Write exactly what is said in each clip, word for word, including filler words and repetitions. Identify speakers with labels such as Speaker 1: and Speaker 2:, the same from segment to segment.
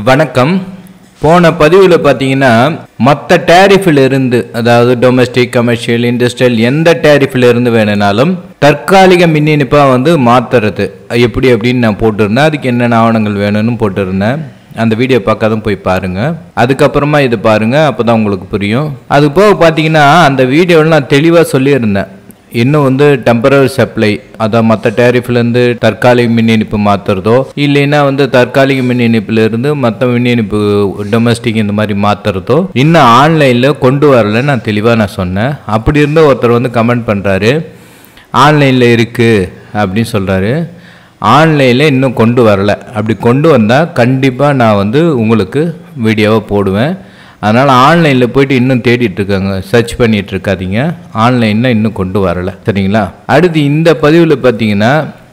Speaker 1: வணக்கம். போன பதிவில் பார்த்தீங்கன்னா மற்ற டேரிஃபில் இருந்து, அதாவது டொமஸ்டிக், கமர்ஷியல், இண்டஸ்ட்ரியல் எந்த டேரிஃபில் இருந்து வேணுனாலும் தற்காலிக மின் இணைப்பாக வந்து மாற்றுறது எப்படி அப்படின்னு நான் போட்டிருந்தேன். அதுக்கு என்னென்ன ஆவணங்கள் வேணும்னு போட்டிருந்தேன். அந்த வீடியோ பார்க்காதும் போய் பாருங்கள். அதுக்கப்புறமா இது பாருங்கள், அப்போ தான் உங்களுக்கு புரியும். அது போக பார்த்தீங்கன்னா அந்த வீடியோவில் நான் தெளிவாக சொல்லியிருந்தேன். இன்னும் வந்து டெம்பரரி சப்ளை, அதான் மற்ற டேரிஃப்லேருந்து தற்காலிக மின் இணைப்பு மாற்றுறதோ இல்லைன்னா வந்து தற்காலிக மின் இணைப்புலேருந்து மற்ற மின் இணைப்பு டொமஸ்டிக் இந்த மாதிரி மாற்றுறதோ இன்னும் ஆன்லைனில் கொண்டு வரல நான் தெளிவாக நான் சொன்னேன். அப்படி இருந்த ஒருத்தர் வந்து கமெண்ட் பண்ணுறாரு, ஆன்லைனில் இருக்குது அப்படின்னு சொல்கிறாரு. ஆன்லைனில் இன்னும் கொண்டு வரலை. அப்படி கொண்டு வந்தால் கண்டிப்பாக நான் வந்து உங்களுக்கு வீடியோவை போடுவேன். அதனால் ஆன்லைனில் போய்ட்டு இன்னும் தேடிட்டுருக்காங்க, சர்ச் பண்ணிகிட்டு இருக்காதீங்க. ஆன்லைனில் இன்னும் கொண்டு வரலை, சரிங்களா? அடுத்து இந்த பதிவில் பார்த்தீங்கன்னா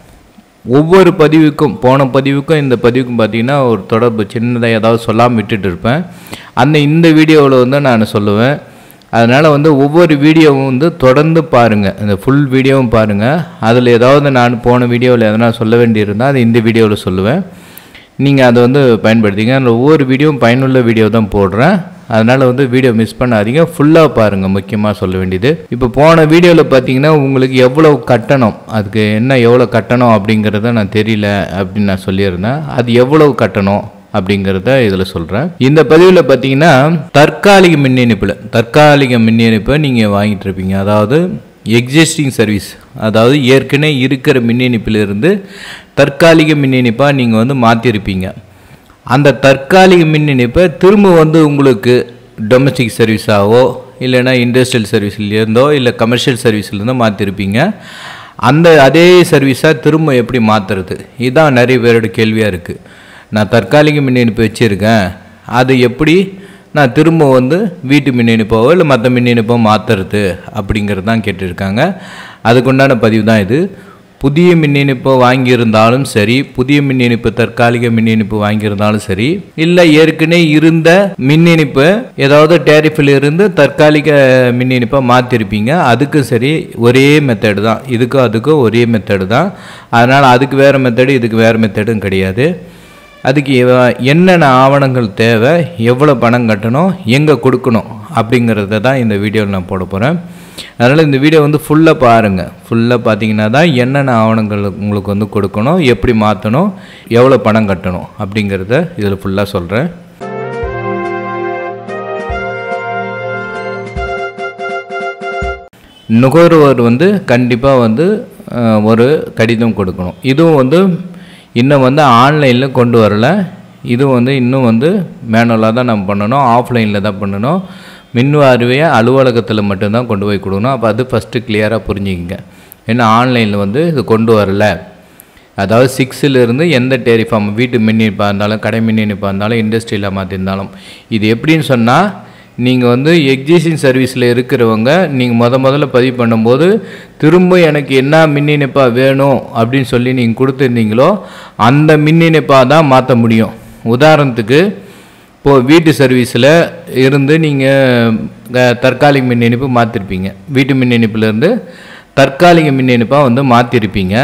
Speaker 1: ஒவ்வொரு பதிவுக்கும், போன பதிவுக்கும் இந்த பதிவுக்கும் பார்த்தீங்கன்னா ஒரு தொடர்பு சின்னதாக ஏதாவது சொல்லாமல் விட்டுட்டு இருப்பேன். அந்த இந்த வீடியோவில் வந்து நான் சொல்லுவேன். அதனால் வந்து ஒவ்வொரு வீடியோவும் வந்து தொடர்ந்து பாருங்கள், இந்த ஃபுல் வீடியோவும் பாருங்கள். அதில் ஏதாவது நான் போன வீடியோவில் எதனா சொல்ல வேண்டியிருந்தால் அது இந்த வீடியோவில் சொல்லுவேன். நீங்கள் அதை வந்து பயன்படுத்திங்க. அதில் ஒவ்வொரு வீடியோவும் பயனுள்ள வீடியோ தான் போடுறேன். அதனால் வந்து வீடியோ மிஸ் பண்ணாதீங்க, ஃபுல்லாக பாருங்கள். முக்கியமாக சொல்ல வேண்டியது, இப்போ போன வீடியோவில் பார்த்தீங்கன்னா உங்களுக்கு எவ்வளோ கட்டணம், அதுக்கு என்ன எவ்வளோ கட்டணம் அப்படிங்கிறத நான் தெரியல அப்படின்னு நான் சொல்லியிருந்தேன். அது எவ்வளவு கட்டணம் அப்படிங்கிறத இதில் சொல்கிறேன். இந்த பதிவில் பார்த்தீங்கன்னா தற்காலிக மின் இணைப்பில் தற்காலிக மின் இணைப்பை நீங்கள் வாங்கிட்டு இருப்பீங்க. அதாவது எக்ஸிஸ்டிங் சர்வீஸ், அதாவது ஏற்கனவே இருக்கிற மின் இணைப்பிலிருந்து தற்காலிக மின் இணைப்பாக நீங்கள் வந்து மாற்றிருப்பீங்க. அந்த தற்காலிக மின் இணைப்பை திரும்ப வந்து உங்களுக்கு டொமஸ்டிக் சர்வீஸாவோ இல்லைனா இண்டஸ்ட்ரியல் சர்வீஸ்லேருந்தோ இல்லை கமர்ஷியல் சர்வீஸ்லேருந்தோ மாற்றிருப்பீங்க. அந்த அதே சர்வீஸாக திரும்ப எப்படி மாற்றுறது, இதுதான் நிறைய பேரோட கேள்வியாக இருக்குது. நான் தற்காலிக மின் இணைப்பு வச்சுருக்கேன், அது எப்படி நான் திரும்ப வந்து வீட்டு மின் இணைப்பாவோ இல்லை மற்ற மின் இணைப்போ மாற்றுறது அப்படிங்கிறது தான் கேட்டுருக்காங்க. அதுக்குண்டான பதிவு தான் இது. புதிய மின் இணைப்பு வாங்கியிருந்தாலும் சரி, புதிய மின் இணைப்பு தற்காலிக மின் இணைப்பு வாங்கியிருந்தாலும் சரி, இல்லை ஏற்கனவே இருந்த மின் இணைப்பு ஏதாவது டேரிஃபில் இருந்து தற்காலிக மின் இணைப்பை மாற்றிருப்பீங்க, அதுக்கும் சரி ஒரே மெத்தடு தான். இதுக்கும் அதுக்கும் ஒரே மெத்தடு தான். அதனால் அதுக்கு வேறு மெத்தடு, இதுக்கு வேறு மெத்தடும் கிடையாது. அதுக்கு என்னென்ன ஆவணங்கள் தேவை, எவ்வளோ பணம் கட்டணும், எங்கே கொடுக்கணும் அப்படிங்கிறத தான் இந்த வீடியோவில் நான் போட போகிறேன். அதனால் இந்த வீடியோ வந்து ஃபுல்லாக பாருங்கள். ஃபுல்லாக பார்த்தீங்கன்னா தான் என்னென்ன ஆவணங்கள் உங்களுக்கு வந்து கொடுக்கணும், எப்படி மாற்றணும், எவ்வளோ பணம் கட்டணும் அப்படிங்கிறத இதில் ஃபுல்லாக சொல்கிறேன். நுகர்வோர் வந்து கண்டிப்பாக வந்து ஒரு கடிதம் கொடுக்கணும். இதுவும் வந்து இன்னும் வந்து ஆன்லைனில் கொண்டு வரல. இதுவும் வந்து இன்னும் வந்து மேனுவலாக தான் நம்ம பண்ணணும், ஆஃப்லைனில் தான் பண்ணணும். மின் வாரிய அலுவலகத்தில் மட்டும்தான் கொண்டு போய் கொடுக்கணும். அப்போ அது ஃபஸ்ட்டு கிளியராக புரிஞ்சுக்கிங்க. ஏன்னா ஆன்லைனில் வந்து இது கொண்டு வரல. அதாவது சிக்ஸிலிருந்து எந்த டேரிஃபார்ம், வீட்டு மின் இணைப்பாக இருந்தாலும், கடை மின் இணைப்பாக இருந்தாலும், இண்டஸ்ட்ரியில் மாற்றிருந்தாலும், இது எப்படின்னு சொன்னால், நீங்கள் வந்து எக்ஸிஸ்டிங் சர்வீஸில் இருக்கிறவங்க நீங்கள் முத முதல்ல பதிவு பண்ணும்போது திரும்ப எனக்கு என்ன மின் இணைப்பாக வேணும் அப்படின்னு சொல்லி நீங்கள் கொடுத்துருந்தீங்களோ அந்த மின் இணைப்பாக தான் மாற்ற முடியும். உதாரணத்துக்கு இப்போது வீட்டு சர்வீஸில் இருந்து நீங்கள் தற்காலிக மின் இணைப்பு மாற்றிருப்பீங்க. வீட்டு மின் இணைப்புலேருந்து தற்காலிக மின் இணைப்பாக வந்து மாற்றிருப்பீங்க.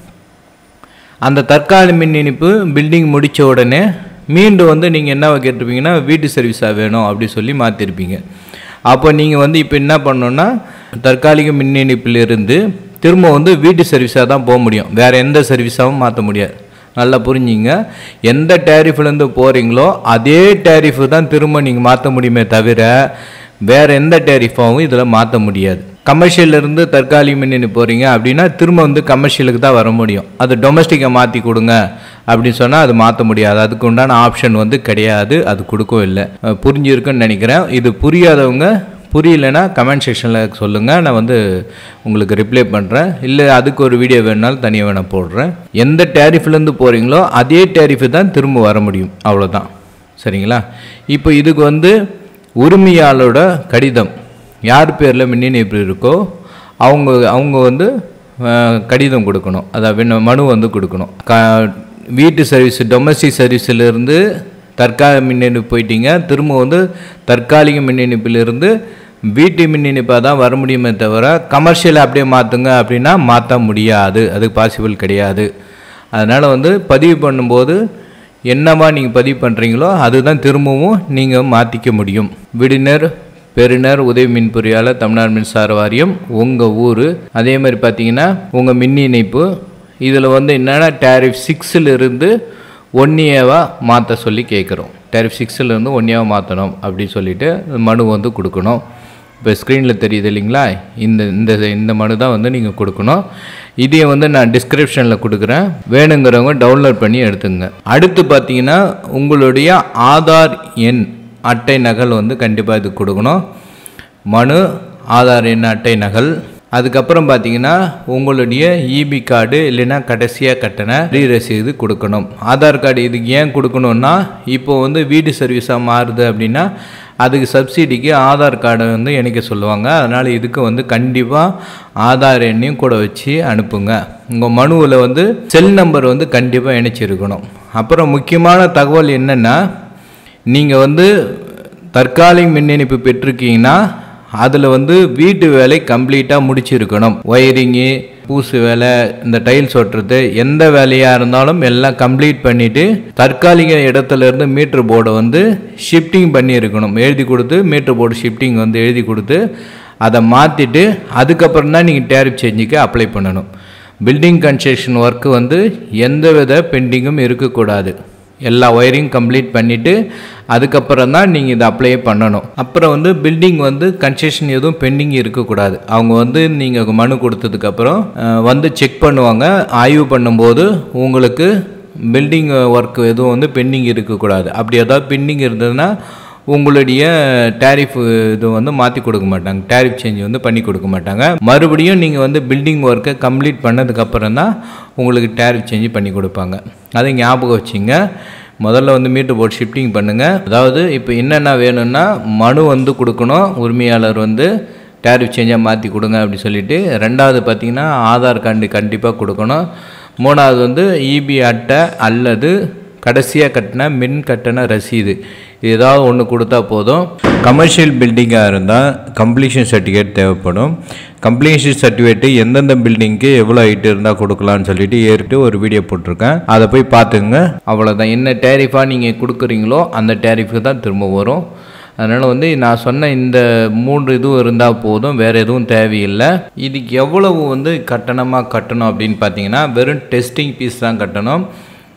Speaker 1: அந்த தற்காலிக மின் இணைப்பு பில்டிங் முடித்த உடனே மீண்டும் வந்து நீங்கள் என்ன கேட்டிருப்பீங்கன்னா வீட்டு சர்வீஸாக வேணும் அப்படி சொல்லி மாற்றிருப்பீங்க. அப்போ நீங்கள் வந்து இப்போ என்ன பண்ணணுன்னா தற்காலிக மின் இணைப்பிலிருந்து திரும்ப வந்து வீட்டு சர்வீஸாக தான் போக முடியும், வேறு எந்த சர்வீஸாகவும் மாற்ற முடியாது. நல்லா புரிஞ்சுங்க. எந்த டேரிஃப்லேருந்து போகிறீங்களோ அதே டேரிஃபு தான் திரும்ப நீங்கள் மாற்ற முடியுமே தவிர வேறு எந்த டேரிஃபாகவும் இதில் மாற்ற முடியாது. கமர்ஷியலிருந்து தற்காலிக மின் இணைப்பு போகிறீங்க அப்படின்னா திரும்ப வந்து கமர்ஷியலுக்கு தான் வர முடியும். அது டொமஸ்டிக்கை மாற்றி கொடுங்க அப்படின்னு சொன்னால் அது மாற்ற முடியாது. அதுக்கு உண்டான ஆப்ஷன் வந்து கிடையாது, அது கொடுக்கவும் இல்லை. புரிஞ்சிருக்குன்னு நினைக்கிறேன். இது புரியாதவங்க, புரியலைன்னா கமெண்ட் செக்ஷனில் சொல்லுங்கள், நான் வந்து உங்களுக்கு ரிப்ளை பண்ணுறேன். இல்லை அதுக்கு ஒரு வீடியோ வேணுனாலும் தனியாக வேணால் போடுறேன். எந்த டேரிஃப்லேருந்து போகிறீங்களோ அதே டேரிஃபு தான் திரும்ப வர முடியும், அவ்வளோதான். சரிங்களா? இப்போ இதுக்கு வந்து உரிமையாளரோட கடிதம், யார் பேரில் மின் இணைப்பு இருக்கோ அவங்க அவங்க வந்து கடிதம் கொடுக்கணும், அதாவது மனு வந்து கொடுக்கணும். க வீட்டு சர்வீஸ் டொமஸ்டிக் சர்வீஸிலிருந்து தற்காலிக மின் இணைப்பு போயிட்டீங்க, திரும்ப வந்து தற்காலிக மின் இணைப்பிலிருந்து வீட்டு மின் இணைப்பாக தான் வர முடியுமே தவிர கமர்ஷியல் அப்படியே மாற்றுங்க அப்படின்னா மாற்ற முடியாது, அது பாசிபிள் கிடையாது. அதனால் வந்து பதிவு பண்ணும்போது என்னவா நீங்கள் பதிவு பண்ணுறீங்களோ அதுதான் திரும்பவும் நீங்கள் மாற்றிக்க முடியும். விடுனர் பெறுநர் உதவி மின் பொறியாளர் தமிழ்நாடு மின்சார வாரியம் உங்கள் ஊர். அதே மாதிரி பார்த்தீங்கன்னா உங்கள் மின் இணைப்பு இதில் வந்து என்னென்னா டேரிஃப் சிக்ஸில் இருந்து ஒன் ஏவாக மாற்ற சொல்லி கேட்குறோம். டேரிஃப் சிக்ஸில் இருந்து ஒன் ஏவாக மாற்றணும் அப்படின்னு சொல்லிட்டு மனு வந்து கொடுக்கணும். இப்போ ஸ்க்ரீனில் தெரியுது இல்லைங்களா, இந்த இந்த இந்த மனு தான் வந்து நீங்கள் கொடுக்கணும். இதையை வந்து நான் டிஸ்கிரிப்ஷனில் கொடுக்குறேன், வேணுங்கிறவங்க டவுன்லோட் பண்ணி எடுத்துங்க. அடுத்து பார்த்தீங்கன்னா உங்களுடைய ஆதார் எண் அட்டை நகல் வந்து கண்டிப்பாக இது கொடுக்கணும். மனு, ஆதார் எண் அட்டை நகல், அதுக்கப்புறம் பார்த்தீங்கன்னா உங்களுடைய இபி கார்டு இல்லைன்னா கடைசியாக கட்டின ரீ ரசீது கொடுக்கணும். ஆதார் கார்டு இதுக்கு ஏன் கொடுக்கணுன்னா, இப்போ வந்து வீடு சர்வீஸாக மாறுது அப்படின்னா அதுக்கு சப்சிடிக்கு ஆதார் கார்டை வந்து இணைக்க சொல்லுவாங்க. அதனால் இதுக்கு வந்து கண்டிப்பாக ஆதார் எண்ணையும் கூட வச்சு அனுப்புங்க. உங்கள் மனுவில் வந்து செல் நம்பர் வந்து கண்டிப்பாக இணைச்சிருக்கணும். அப்புறம் முக்கியமான தகவல் என்னென்னா, நீங்கள் வந்து தற்காலிக மின் இணைப்பு பெற்றிருக்கீங்கன்னா அதில் வந்து வீட்டு வேலை கம்ப்ளீட்டாக முடிச்சிருக்கணும். ஒயரிங்கு, பூசு வேலை, இந்த டைல்ஸ் ஒட்டுறது, எந்த வேலையாக இருந்தாலும் எல்லாம் கம்ப்ளீட் பண்ணிவிட்டு தற்காலிக இடத்துலேருந்து மீட்ரு போர்டை வந்து ஷிஃப்டிங் பண்ணியிருக்கணும். எழுதி கொடுத்து மீட்ரு போர்டு ஷிஃப்டிங் வந்து எழுதி கொடுத்து அதை மாற்றிட்டு அதுக்கப்புறம் தான் நீங்கள் டேரிஃப் சேஞ்சுக்கு அப்ளை பண்ணணும். பில்டிங் கன்ஸ்ட்ரக்ஷன் ஒர்க்கு வந்து எந்த வித பெண்டிங்கும் இருக்கக்கூடாது. எல்லா ஒயரிங் கம்ப்ளீட் பண்ணிவிட்டு அதுக்கப்புறம் தான் நீங்கள் இதை அப்ளை பண்ணணும். அப்புறம் வந்து பில்டிங் வந்து கன்ஸ்ட்ரக்ஷன் எதுவும் பெண்டிங் இருக்கக்கூடாது. அவங்க வந்து நீங்கள் மனு கொடுத்ததுக்கப்புறம் வந்து செக் பண்ணுவாங்க. ஆய்வு பண்ணும்போது உங்களுக்கு பில்டிங் ஒர்க் எதுவும் வந்து பெண்டிங் இருக்கக்கூடாது. அப்படி ஏதாவது பெண்டிங் இருந்ததுன்னா உங்களுடைய டேரிஃப் இது வந்து மாற்றி கொடுக்க மாட்டாங்க, டேரிஃப் சேஞ்ச் வந்து பண்ணி கொடுக்க மாட்டாங்க. மறுபடியும் நீங்கள் வந்து பில்டிங் ஒர்க்கை கம்ப்ளீட் பண்ணதுக்கப்புறம் தான் உங்களுக்கு டேரிஃப் சேஞ்ச் பண்ணி கொடுப்பாங்க. அதை ஞாபகம் வச்சுங்க. முதல்ல வந்து மீட்டர் போர்டு ஷிஃப்டிங் பண்ணுங்கள். அதாவது இப்போ என்னென்ன வேணும்னா மனு வந்து கொடுக்கணும், உரிமையாளர் வந்து டேரிஃப் சேஞ்சாக மாற்றி கொடுங்க அப்படி சொல்லிட்டு. ரெண்டாவது பார்த்திங்கன்னா ஆதார் கார்டு கண்டிப்பாக கொடுக்கணும். மூணாவது வந்து இபி அட்டை அல்லது கடைசியாக கட்டின மின் கட்டண ரசீது, ஏதாவது ஒன்று கொடுத்தா போதும். கமர்ஷியல் பில்டிங்காக இருந்தால் கம்ப்ளீஷன் சர்டிஃபிகேட் தேவைப்படும். கம்ப்ளீஷன் சர்டிஃபிகேட்டு எந்தெந்த பில்டிங்க்கு எவ்வளோ ஹைட்டு இருந்தால் கொடுக்கலான்னு சொல்லிட்டு ஏறிட்டு ஒரு வீடியோ போட்டிருக்கேன், அதை போய் பார்த்துங்க. அவ்வளோதான். என்ன டேரிஃபாக நீங்கள் கொடுக்குறீங்களோ அந்த டேரிஃபுக்கு தான் திரும்ப வரும். அதனால் வந்து நான் சொன்ன இந்த மூன்று இதுவும் இருந்தால் போதும், வேறு எதுவும் தேவையில்லை. இதுக்கு எவ்வளவு வந்து கட்டணமாக கட்டணும் அப்படின்னு பார்த்தீங்கன்னா வெறும் டெஸ்டிங் ஃபீஸ் தான் கட்டணும்.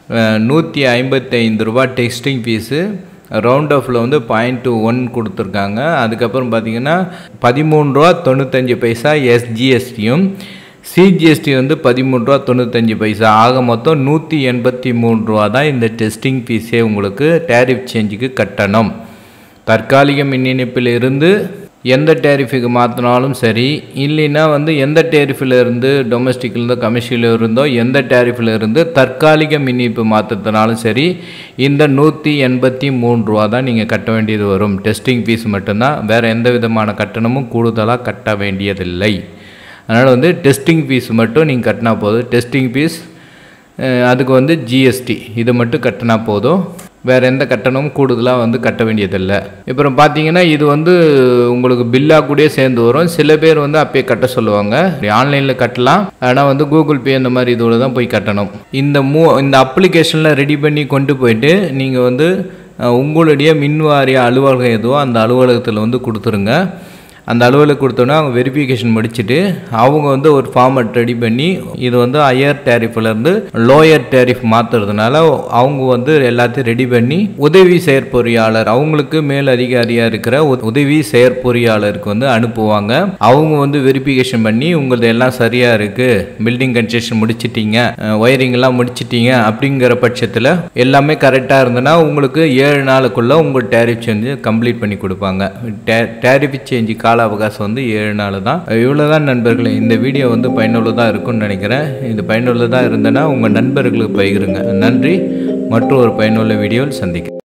Speaker 1: நூற்றி ஐம்பத்தி ஐந்து ரூபா டெஸ்டிங் ஃபீஸு. ரவுண்ட் ஆஃபில் வந்து பாயிண்ட் டூ ஒன் கொடுத்துருக்காங்க. அதுக்கப்புறம் பார்த்தீங்கன்னா பதிமூணு ரூபா தொண்ணூத்தஞ்சு பைசா எஸ்ஜிஎஸ்டியும், சிஜிஎஸ்டி வந்து பதிமூணு ரூபா தொண்ணூத்தஞ்சு பைசா. ஆக மொத்தம் நூற்றி எண்பத்தி மூணு ரூபா தான் இந்த டெஸ்டிங் ஃபீஸே உங்களுக்கு டேரிஃப் சேஞ்சுக்கு கட்டணம். தற்காலிக மின் இணைப்பில் இருந்து எந்த டேரிஃபுக்கு மாற்றினாலும் சரி, இல்லைன்னா வந்து எந்த டேரிஃபில் இருந்து டொமஸ்டிக்லேருந்தோ கமர்ஷியலில் இருந்தோ எந்த டேரிஃபில் இருந்து தற்காலிக மின் இணைப்பு மாற்றத்தினாலும் சரி, இந்த நூற்றி எண்பத்தி மூணு ரூபா தான் நீங்கள் கட்ட வேண்டியது வரும். டெஸ்டிங் ஃபீஸ் மட்டும்தான், வேறு எந்த விதமான கட்டணமும் கூடுதலாக கட்ட வேண்டியதில்லை. அதனால் வந்து டெஸ்டிங் ஃபீஸ் மட்டும் நீங்கள் கட்டினா போதும். டெஸ்டிங் ஃபீஸ், அதுக்கு வந்து ஜிஎஸ்டி, இது மட்டும் கட்டினா போதும். வேறு எந்த கட்டணமும் கூடுதலாக வந்து கட்ட வேண்டியதில்லை. அப்புறம் பார்த்தீங்கன்னா இது வந்து உங்களுக்கு பில்லாக கூட சேர்ந்து வரும். சில பேர் வந்து அப்பயே கட்ட சொல்லுவாங்க. ஆன்லைனில் கட்டலாம், ஆனால் வந்து கூகுள் பே இந்த மாதிரி இதோடு தான் போய் கட்டணும். இந்த மூ இந்த அப்ளிகேஷனில் ரெடி பண்ணி கொண்டு போயிட்டு நீங்கள் வந்து உங்களுடைய மின்வாரிய அலுவலகம் எதுவோ அந்த அலுவலகத்தில் வந்து கொடுத்துருங்க. அந்த அலுவலகம் கொடுத்தோன்னா அவங்க வெரிஃபிகேஷன் முடிச்சுட்டு அவங்க வந்து ஒரு ஃபார்மட் ரெடி பண்ணி இது வந்து ஹையர் டேரிஃப்லேருந்து லோயர் டேரிஃப் மாற்றுறதுனால அவங்க வந்து எல்லாத்தையும் ரெடி பண்ணி உதவி செயற்பொறியாளர், அவங்களுக்கு மேல் அதிகாரியாக இருக்கிற உதவி செயற்பொறியாளருக்கு வந்து அனுப்புவாங்க. அவங்க வந்து வெரிஃபிகேஷன் பண்ணி உங்களது எல்லாம் சரியாக இருக்குது, பில்டிங் கன்ஸ்ட்ரக்ஷன் முடிச்சிட்டிங்க, ஒயரிங் எல்லாம் முடிச்சிட்டிங்க அப்படிங்கிற பட்சத்தில் எல்லாமே கரெக்டாக இருந்ததுன்னா உங்களுக்கு ஏழு நாளுக்குள்ளே உங்கள் டேரிஃப் சேஞ்சு கம்ப்ளீட் பண்ணி கொடுப்பாங்க. டே டேரிஃப் சேஞ்சு கால அவகாசம் வந்து ஏழு நாள் தான். இவ்வளவுதான் நண்பர்களே. இந்த வீடியோ வந்து பயனுள்ளதாக இருக்கும்னு நினைக்கிறேன். இது பயனுள்ளதாக இருந்தனா உங்கள் நண்பர்களுக்கு பகிருங்க. நன்றி. மற்றும் ஒரு பயனுள்ள வீடியோவில் சந்திக்கிறேன்.